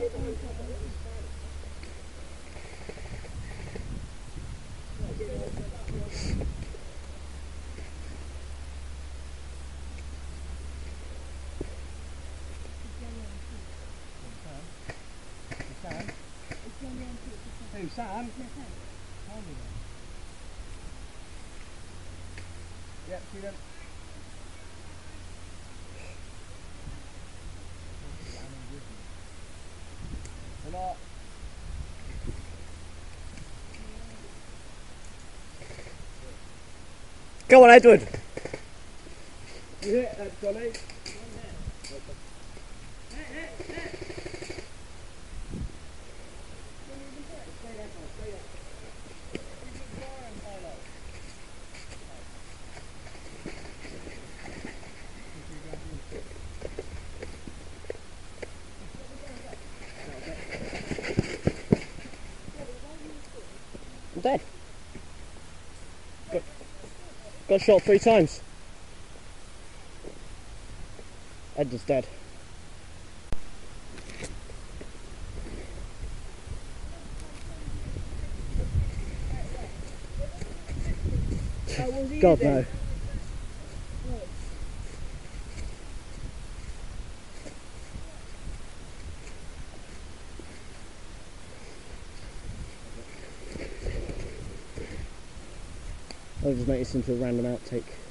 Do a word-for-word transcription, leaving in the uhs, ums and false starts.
Who, Sam? Yep, see them. A lot. Go on, Edward. You hit that, Johnny. I'm dead. Got, got shot three times. Edward's dead. God no. I'll just make this into a random outtake.